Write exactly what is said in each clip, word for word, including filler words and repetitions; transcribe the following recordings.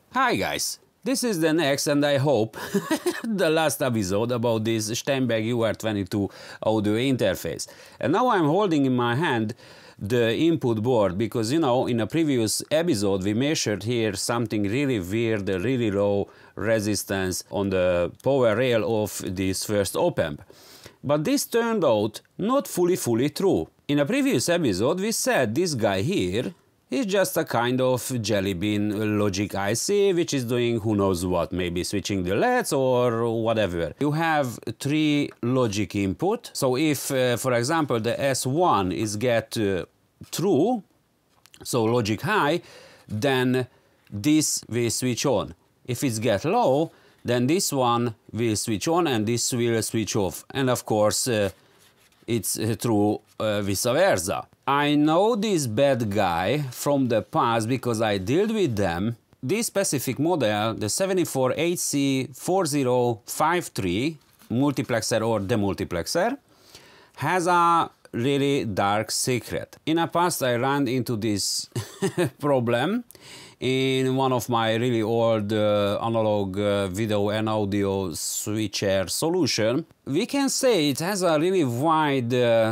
Hi guys, this is the next and I hope the last episode about this Steinberg U R twenty-two audio interface. And now I'm holding in my hand the input board because, you know, in a previous episode we measured here something really weird, a really low resistance on the power rail of this first op-amp. But this turned out not fully fully true. In a previous episode we said this guy here is just a kind of jelly bean logic I C which is doing who knows what, maybe switching the L E Ds or whatever. You have three logic input, so if uh, for example the S one is get uh, true, so logic high, then this will switch on. If it's get low, then this one will switch on and this will switch off, and of course uh, it's uh, true uh, vice versa. I know this bad guy from the past because I dealt with them. This specific model, the seventy-four H C four zero five three multiplexer or demultiplexer, has a really dark secret. In the past I ran into this problem in one of my really old uh, analog uh, video and audio switcher solution. We can say it has a really wide uh,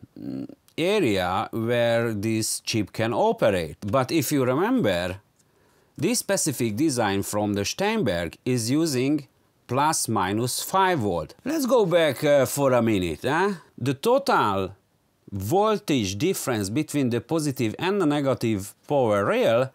area where this chip can operate. But if you remember, this specific design from the Steinberg is using plus minus five volt. Let's go back uh, for a minute. Eh? The total voltage difference between the positive and the negative power rail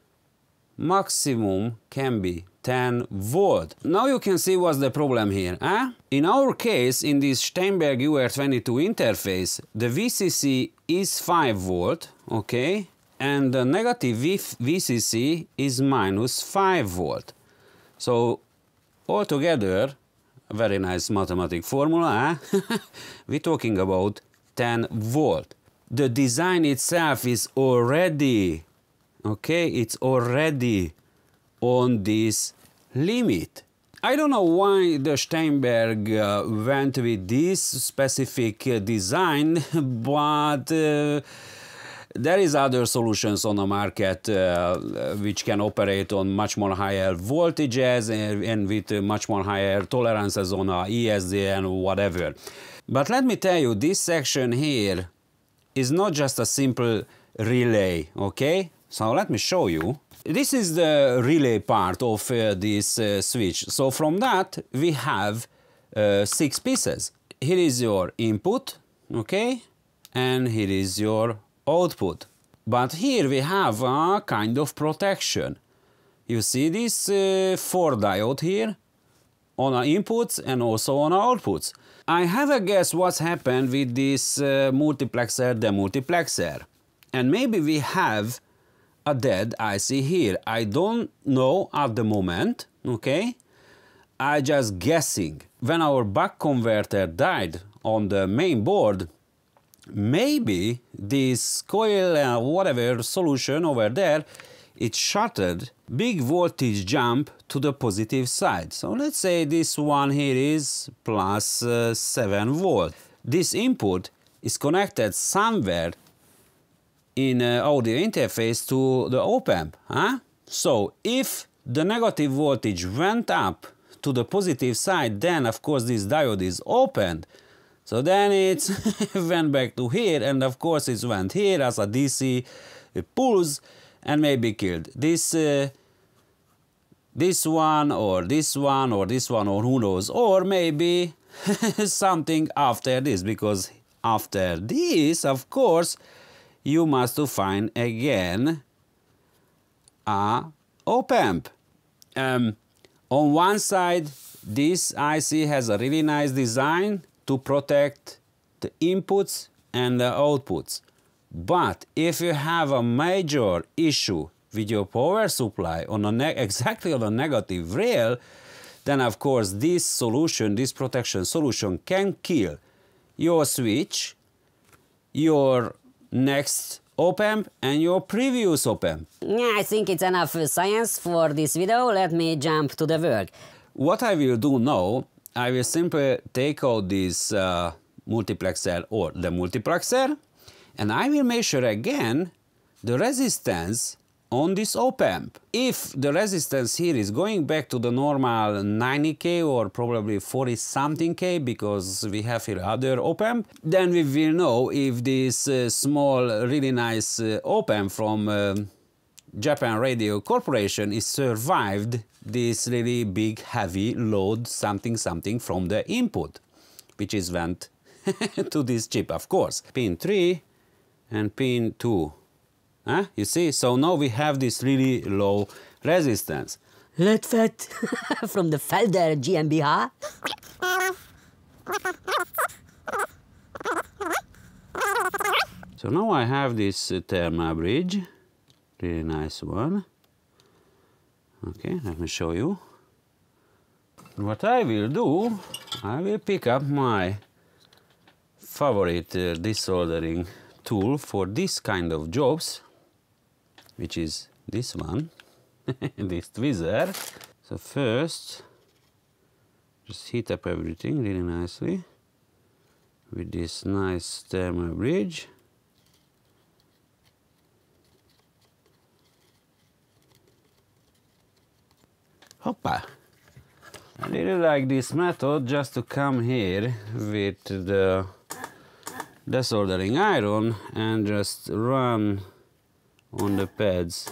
maximum can be ten volt. Now you can see what's the problem here. Eh? In our case, in this Steinberg U R twenty-two interface, the V C C is five volt, okay, and the negative V C C is minus five volt. So altogether, a very nice mathematic formula, eh? We're talking about ten volt. The design itself is already, okay, it's already on this limit. I don't know why the Steinberg uh, went with this specific uh, design, but uh, there is other solutions on the market uh, which can operate on much more higher voltages and, and with uh, much more higher tolerances on a E S D and whatever. But let me tell you, this section here is not just a simple relay, okay? So let me show you. This is the relay part of uh, this uh, switch. So from that we have uh, six pieces. Here is your input, okay, and here is your output. But here we have a kind of protection. You see this uh, four diode here on our inputs and also on our outputs. I have a guess what's happened with this uh, multiplexer, demultiplexer, and maybe we have a dead I C here. I don't know at the moment, okay? I just guessing. When our buck converter died on the main board, maybe this coil uh, whatever solution over there, it shorted big voltage jump to the positive side. So let's say this one here is plus uh, seven volt. This input is connected somewhere in uh, audio interface to the op-amp, huh? So if the negative voltage went up to the positive side, then of course this diode is opened. So then it went back to here, and of course it went here as a D C pulse and maybe killed this uh, this one or this one or this one or who knows, or maybe something after this, because after this of course you must find again a op-amp. Um, on one side this I C has a really nice design to protect the inputs and the outputs. But if you have a major issue with your power supply on a ne exactly on a negative rail, then of course this solution, this protection solution can kill your switch, your next op-amp and your previous op-amp. I think it's enough science for this video. Let me jump to the work. What I will do now, I will simply take out this uh, multiplexer or the multiplexer, and I will measure again the resistance on this op-amp. If the resistance here is going back to the normal ninety K or probably forty something K, because we have here other op-amp, then we will know if this uh, small, really nice uh, op-amp from uh, Japan Radio Corporation is survived this really big, heavy load something something from the input, which is went to this chip, of course. Pin three and pin two. Huh? You see? So now we have this really low resistance. Letfet from the Felder GmbH. So now I have this uh, thermal bridge, really nice one. Okay, let me show you. What I will do, I will pick up my favorite uh, desoldering tool for this kind of jobs, which is this one, this tweezer. So first, just heat up everything really nicely with this nice thermal bridge. Hoppa! I really like this method, just to come here with the desoldering iron and just run on the pads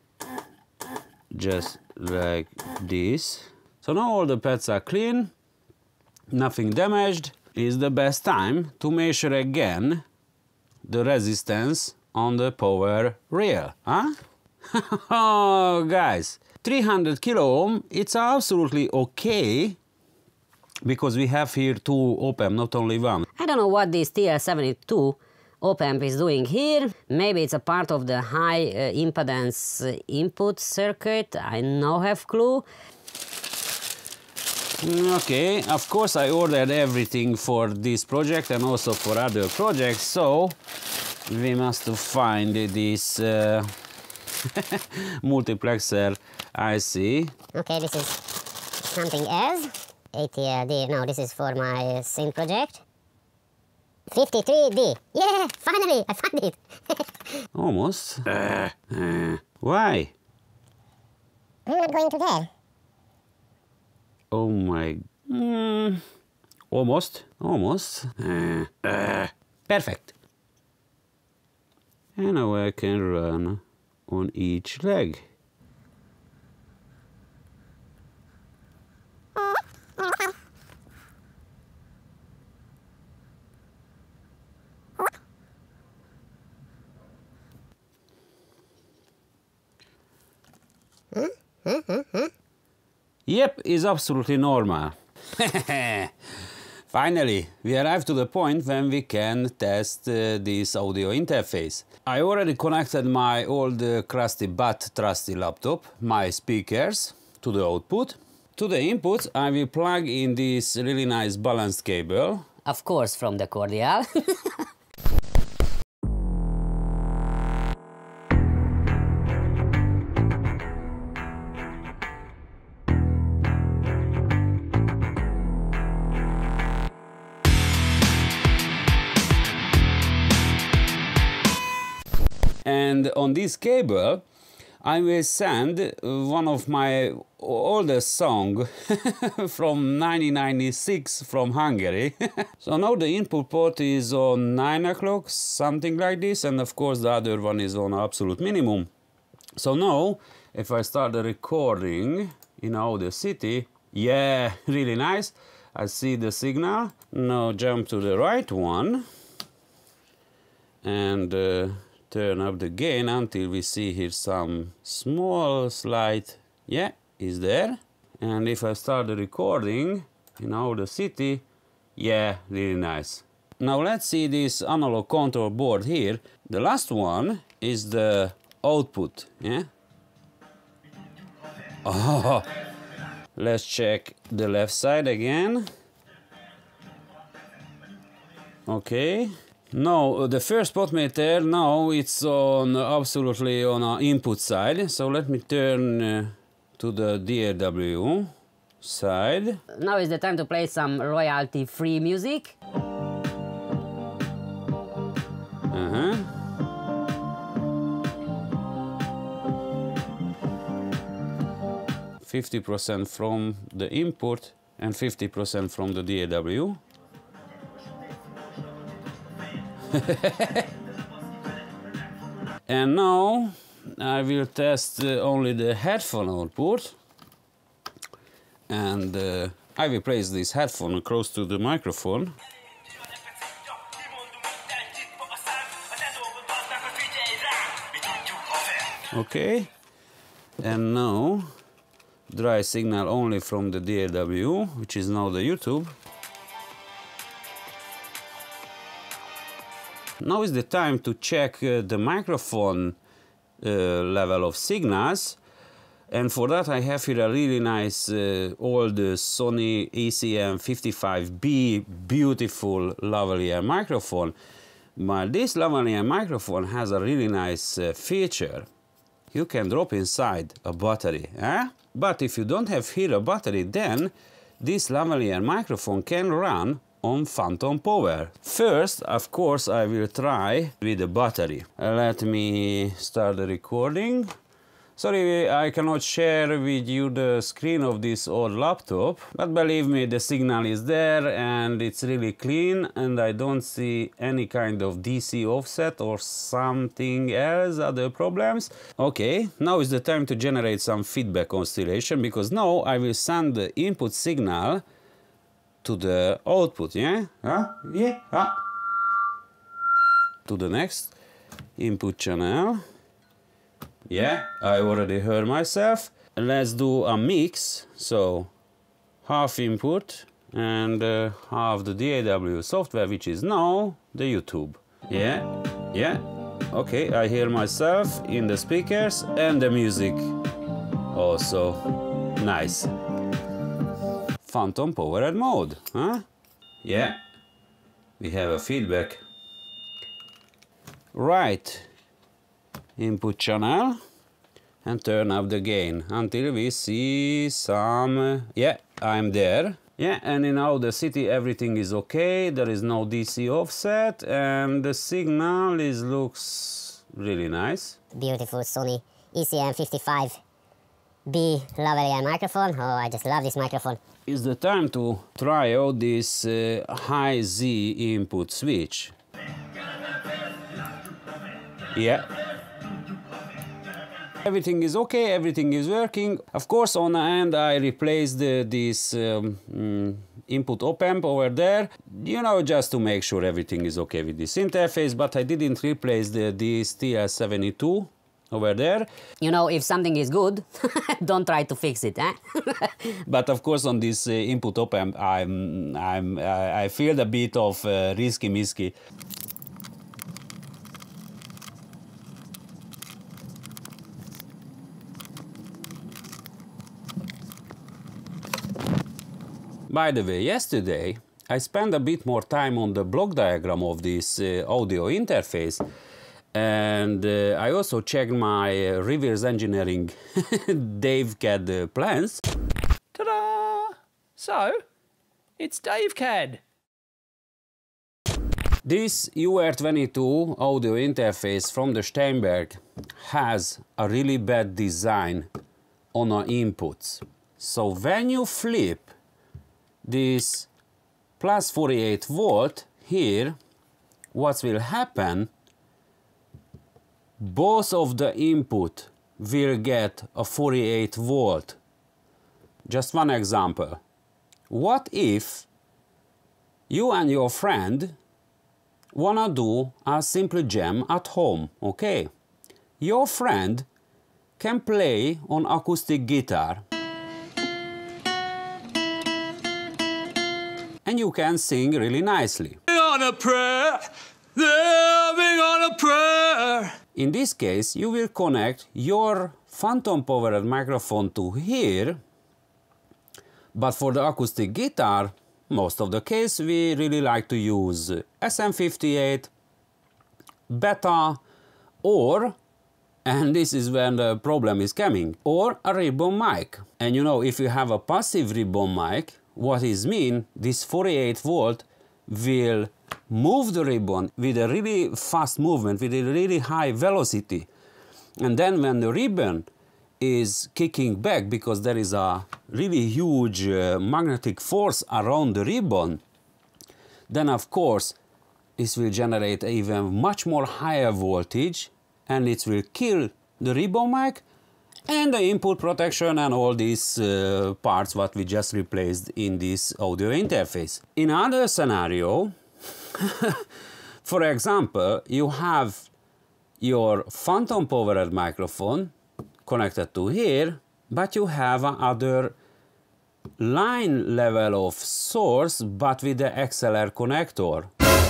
just like this. So now all the pads are clean, nothing damaged. Is the best time to measure again the resistance on the power rail, huh? Oh, guys, three hundred kilo ohm, it's absolutely okay, because we have here two op-amp, not only one. I don't know what this T L seventy-two op-amp is doing here. Maybe it's a part of the high uh, impedance uh, input circuit. I no have clue. Okay, of course I ordered everything for this project and also for other projects, so we must find this uh, multiplexer I C. Okay, this is something else. A T L D, no, this is for my sync project. fifty-three D, yeah, finally, I found it. Almost. Uh, uh, why? We were going to there. Oh my... Mm, almost, almost. Uh, uh, perfect. And now I can run on each leg. Yep, is absolutely normal. Finally, we arrived to the point when we can test uh, this audio interface. I already connected my old uh, crusty but trusty laptop, my speakers, to the output. To the input, I will plug in this really nice balanced cable. Of course, from the Cordial. And on this cable, I will send one of my oldest songs from nineteen ninety-six from Hungary. So now the input port is on nine o'clock, something like this, and of course the other one is on absolute minimum. So now, if I start the recording in Audacity, yeah, really nice. I see the signal. Now jump to the right one and uh, turn up the gain until we see here some small slight, yeah, is there. And if I start the recording in Audacity, yeah, really nice. Now let's see this analog control board here. The last one is the output, yeah. Oh, let's check the left side again. Okay. Now, the first potmeter, now it's on absolutely on our input side. So let me turn uh, to the D A W side. Now is the time to play some royalty-free music. Uh-huh. fifty percent from the input and fifty percent from the D A W. And now I will test uh, only the headphone output, and uh, I will place this headphone close to the microphone. Okay, and now dry signal only from the D A W, which is now the YouTube. Now is the time to check uh, the microphone uh, level of signals, and for that I have here a really nice uh, old uh, Sony E C M fifty-five B beautiful lavalier microphone. But this lavalier microphone has a really nice uh, feature. You can drop inside a battery, eh? But if you don't have here a battery, then this lavalier microphone can run on phantom power. First, of course, I will try with the battery. Uh, let me start the recording. Sorry, I cannot share with you the screen of this old laptop, but believe me, the signal is there and it's really clean, and I don't see any kind of D C offset or something else, other problems. Okay, now is the time to generate some feedback oscillation, because now I will send the input signal to the output, yeah? Huh? Yeah? Huh? To the next input channel. Yeah, I already heard myself. Let's do a mix, so half input and uh, half the D A W software, which is now the YouTube. Yeah, yeah, okay, I hear myself in the speakers and the music also. Nice. Phantom powered mode, huh? Yeah, we have a feedback. Right. Input channel and turn up the gain until we see some, uh, yeah, I'm there. Yeah, and in Audacity everything is okay, there is no D C offset, and the signal is looks really nice. Beautiful Sony E C M fifty-five B lavalier microphone. Oh, I just love this microphone. It's the time to try out this uh, high Z input switch. Yeah. Everything is okay, everything is working. Of course, on the end I replaced uh, this um, mm, input op-amp over there, you know, just to make sure everything is okay with this interface, but I didn't replace the, this T L seventy-two over there. You know, if something is good, don't try to fix it, eh? But of course, on this uh, input op-amp, I'm, I'm, I feel a bit of uh, risky-misky. By the way, yesterday I spent a bit more time on the block diagram of this uh, audio interface, and uh, I also checked my uh, reverse engineering Dave C A D uh, plans. Ta-da! So, it's Dave C A D. This U R twenty-two audio interface from the Steinberg has a really bad design on our inputs. So when you flip this plus forty-eight volt here, what will happen, both of the input will get a forty-eight volt. Just one example. What if you and your friend wanna do a simple jam at home, okay? Your friend can play on acoustic guitar, and you can sing really nicely. On a prayer, living on a prayer. In this case, you will connect your phantom powered microphone to here, but for the acoustic guitar, most of the case we really like to use S M fifty-eight, Beta, or, and this is when the problem is coming, or a ribbon mic. And you know, if you have a passive ribbon mic, what is mean, this forty-eight volt will move the ribbon with a really fast movement, with a really high velocity. And then when the ribbon is kicking back because there is a really huge uh, magnetic force around the ribbon, then of course this will generate even much more higher voltage, and it will kill the ribbon mic and the input protection and all these uh, parts what we just replaced in this audio interface. In another scenario, for example, you have your phantom powered microphone connected to here, but you have another line level of source but with the X L R connector.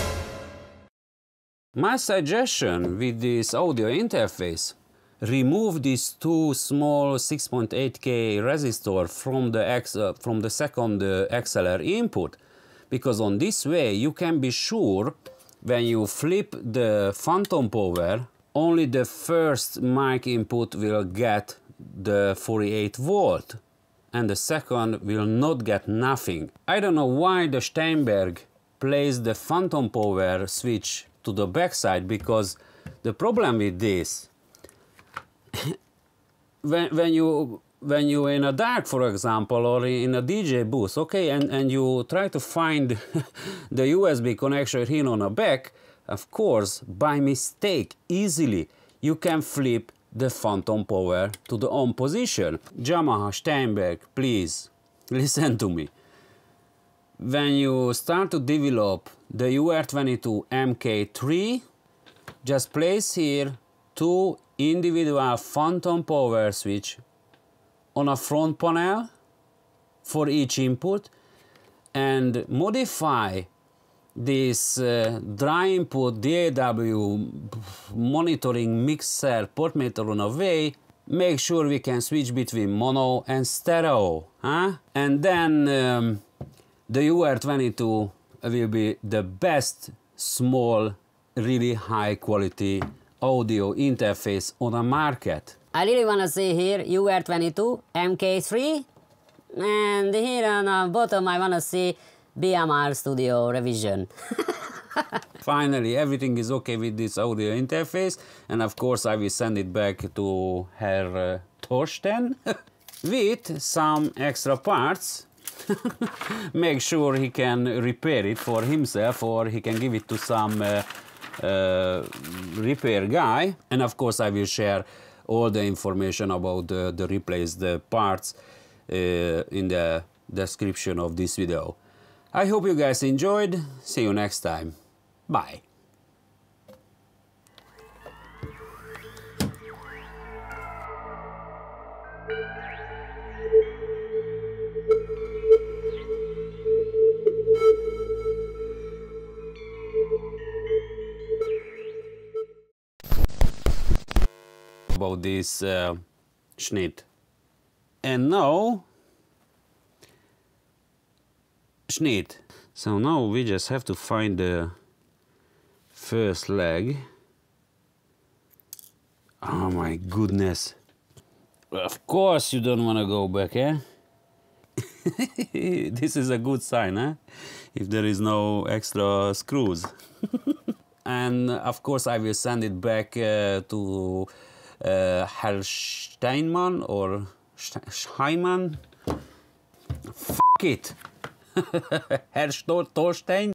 My suggestion with this audio interface: remove these two small six point eight K resistor from the X, uh, from the second uh, X L R input, because on this way you can be sure when you flip the phantom power, only the first mic input will get the forty-eight volt and the second will not get nothing. I don't know why the Steinberg placed the phantom power switch to the backside, because the problem with this, when, when you when you're in a dark, for example, or in a D J booth, okay, and, and you try to find the U S B connection here on the back, of course, by mistake, easily, you can flip the phantom power to the on position. Yamaha, Steinberg, please, listen to me. When you start to develop the U R twenty-two M K three, just place here two individual phantom power switch on a front panel for each input, and modify this uh, dry input D A W monitoring mixer port meter on a way. Make sure we can switch between mono and stereo, huh? And then um, the U R twenty-two will be the best small, really high quality audio interface on the market. I really want to see here U R twenty-two M K three, and here on the bottom I want to see B M R Studio Revision. Finally, everything is okay with this audio interface, and of course I will send it back to Herr uh, Thorsten with some extra parts. Make sure he can repair it for himself, or he can give it to some uh, uh, repair guy, and of course I will share all the information about the, the replaced uh, parts uh, in the description of this video. I hope you guys enjoyed. See you next time. Bye. About this uh, Schnitt. And now Schnitt. So now we just have to find the first leg. Oh my goodness. Of course you don't want to go back, eh? This is a good sign, eh? If there is no extra screws. And of course I will send it back uh, to uh, Herr Steinmann or Steinmann. F it. Herr Thorstein.